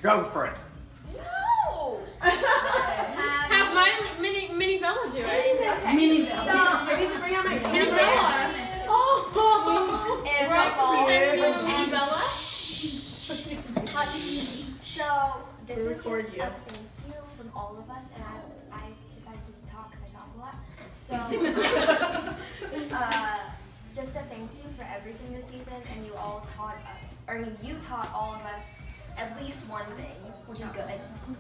Go for it. No! Have my mini Bella do it. Okay. Mini Bella. So, I need to bring out my Mini Bella. Oh! We're all presenting Mini Bella. So, this is just a record thank you. you from all of us, and I decided to talk because I talk a lot. So, just a thank you for everything this season, and you all taught us, or I mean, you taught all of us at least one thing, which is good.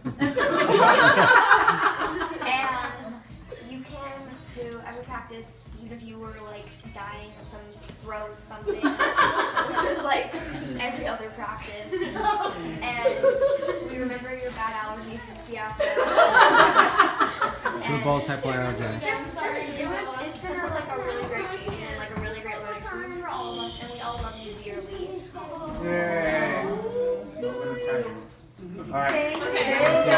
And you came to every practice, even if you were like dying of some throat something, which was like every other practice. And we remember your bad allergy fiasco. Super Bowl type player allergy. It's been like a really great season and like a really great learning experience for all of us, and we all love you dearly. Yay. All right. Okay. Good.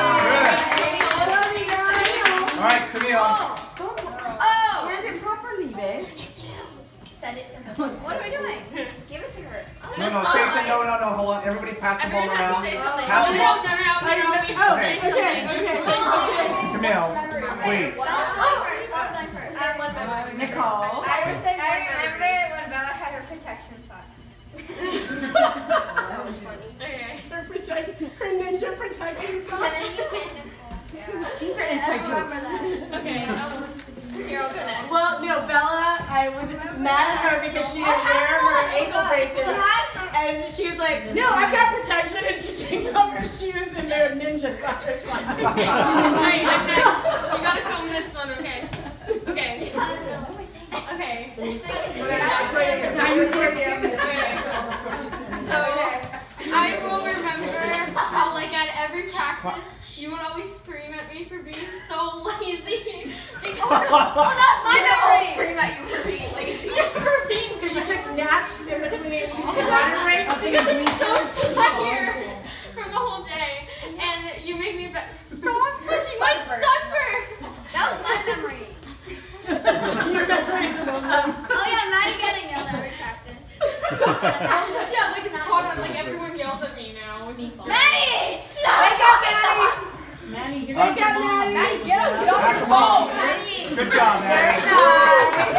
All right, Camille. Oh! Hand it properly, babe. Send it to her. What are we doing? Give it to her. No, say something. No, hold on. Everybody pass the ball Everyone has around. to say something. Pass the ball. No. We have to say something. Camille, please. Stop going first. I have one memory. Nicole. I remember when Bella had her protection spots. That was funny. Okay. Her ninja protection song. These are inside jokes. Okay. Here, I'll go next. Well, no, Bella, I was mad at her because she didn't wear her ankle bracelet. And she was like, no, I've got protection. And she takes off her shoes and they're ninjas on her side. Wait, I'm next. You gotta film this one, okay? Okay. Okay. Now you're doing it. So, I will remember how, like, at every practice, you would always scream at me for being so lazy. That's my memory. Scream at you for being lazy. Because you took naps in between Because water breaks. I'm so tired from the whole day, and you make me stop touching my sunburn. That was my memory. Your memories of them. Oh yeah, Maddie getting yelled at every practice. Yeah, like it's hot on, like everyone yells at me now. Maddie! Wake up, Maddie! Maddie, wake up, Maddie! Maddie, get up! Back the ball. Maddie! Good job, Very man. nice.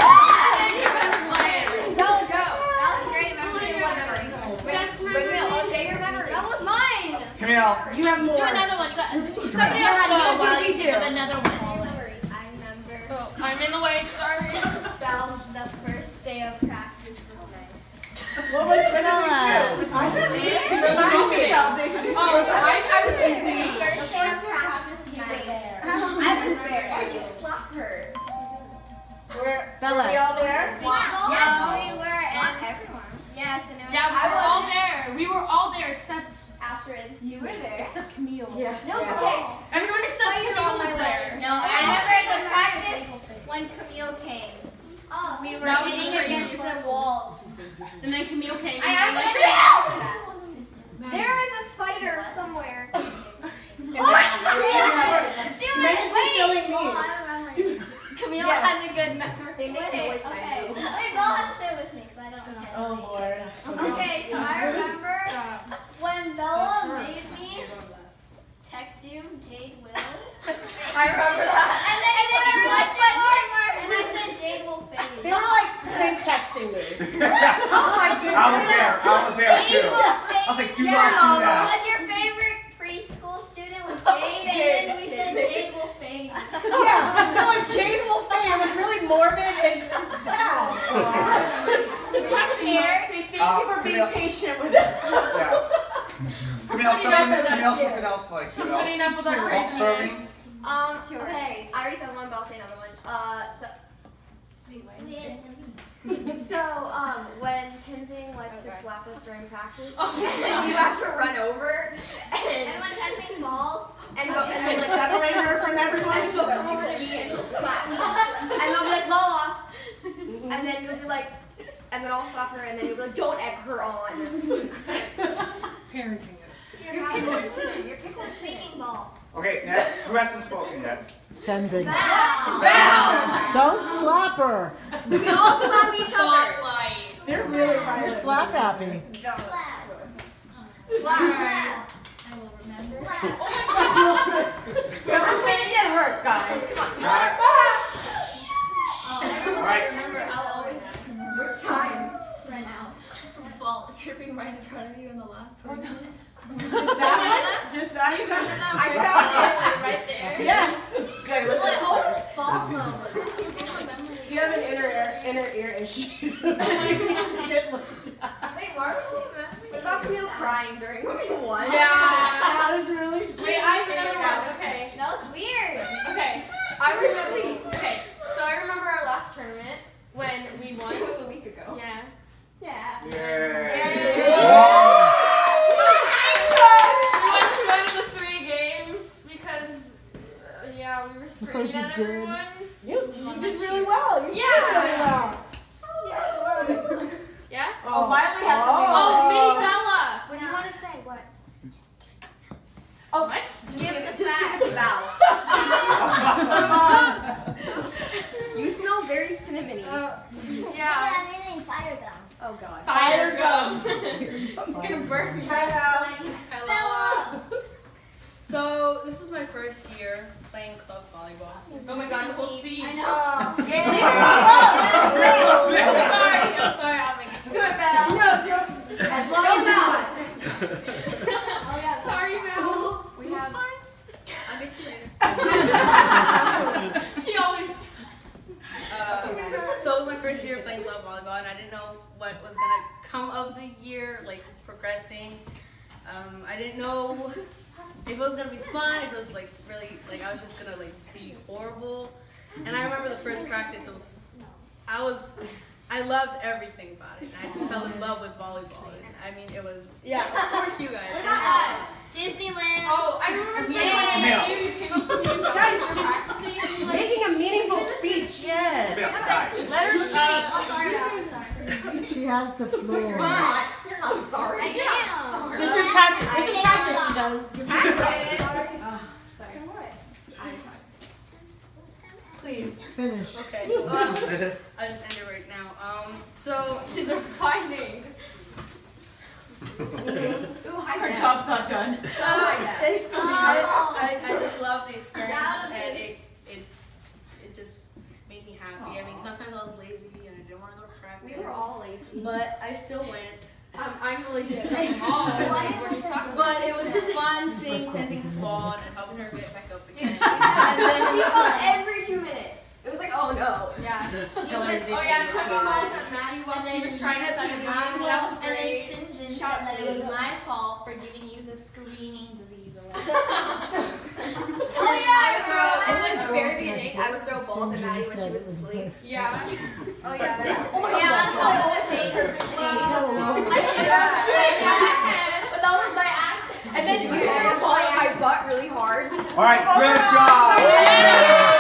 Go, go! That was a great memory. What memory? Say your memory. That was mine! Camille. You have more. Do another one. You got Somebody else go while you do. another one. I remember I'm in the way, sorry. the first day of practice was nice. What was what did we do? Introduce yourself. Introduce yourself. I was busy. First day of practice, you were there. I was there. Why'd you slap her? Bella. We all there? Yes, we were, and everyone. Yes, and it was Yeah, we were all there. We were all there except Astrid, you were there. Except Camille. Yeah. No, okay. everyone except Camille was there. No, I remember the practice when Camille came. Oh, we were That was hitting crazy. against the walls. And then Camille came. I And we were actually there is a spider somewhere. Oh, Do it! feeling Wait! me. Oh, I remember. Camille has a good memory. Okay. Wait, Bella has to stay with me because I don't know. Oh, Lord. Okay, so I remember when Bella made me text you, Jade will. I remember that. And then you were question mark, and I said Jade will fade. They were like fake texting me. Oh my goodness. I was there too. Jade will fade. I was like, do not do that. Was your favorite preschool student was Jade, and then we said Jade will fade. Yeah, no, like Jade will fade. It was really morbid and sad. Scared? Thank you for being patient with us. Yeah. Camille, something else like what else? putting up with our Serving? craziness. Okay, I already said one, but I'll say another one. When Tenzing likes to slap us during practice, you have to run over, and when Tenzing falls, and And separate her from everyone. and she'll come over to me and she'll slap me, and I'll be like, Lala, and then you'll be like, and then I'll slap her, and then you'll be like, don't egg her on. Parenting. Your pickle singing ball. Okay, next. Who hasn't spoken yet? Tenzing. Val! Don't slap her. We all slap each other. Spotlight. They're really You're slap happy. Slap. Slap. Someone's gonna get hurt, guys. Come on. Alright. Remember, I'll always Which time? run out while tripping right in front of you in the last tournament. Just that one? Just that? I found it right there. Yes. Good. Let's Well, I just always start. fall though, but I can't remember. You have an inner ear issue. Get looked at. Wait, why are we What about Camille crying during when we won? Yeah. That was really. Wait, I have another one. Okay. That was weird. Okay. I remember. Okay. So I remember our last tournament when we won. It was a week ago. Yeah. Yeah. We went to one of the 3 games because, yeah, we were screaming Because you at did. everyone. You did really well. You did Yeah. really well. Yeah? Oh, Miley has something. Oh, Mini Bella. What do you want to say? What? Oh, What? Just give it to Val. You smell very cinnamony. Yeah. Fire gum. Oh God. Fire gum. It's gonna burn me. Hello. So this was my first year playing club volleyball. Oh my god, full speed. I know. I'm sorry, I'll make it Do short. it, Val. No, do it. As long as you want. Oh yeah. Sorry, Val. We have. I'll get you later. She always. So it was my first year playing club volleyball, and I didn't know what was gonna come of the year, like progressing. I didn't know if it was gonna be fun, if it was like really like I was just gonna like be horrible. And I remember the first practice, I loved everything about it. And I just fell in love with volleyball. And, I mean, it was of course you guys. Disneyland. Oh, I remember Yeah. you came up to me and Guys, practicing. Making a meaningful speech. Yes. Guys. Let her speak. Oh, sorry, Val. I'm sorry. She has the floor. You're not sorry. I am. This is practice. This is practice, you guys. This is Please. Finish. Okay, I'll just end it right now. So They're finding. Ooh, hi, Her Dad. job's not done. I just love the experience, Shout out and it just made me happy. I mean, sometimes I was lazy and I didn't want to go to practice, We were all lazy. but I still went. I'm really sick. Oh, what are you talking about? But it was fun seeing Tenzing fall and helping her get back up again. And then she fell every 2 minutes. It was like, oh no. Yeah. She went, Oh yeah, chucking balls at Maddie while she was trying to study me. That was And then great. St. John Shout said that to it was you. my fault for giving you the screening disease or whatever. oh yeah, in the very beginning, I would throw balls at Maddie when she was asleep. Yeah. Oh yeah, that's Oh my god, that's how I was saying perfectly. But that was by accident. And then you threw the ball at my butt really hard. Alright, good job.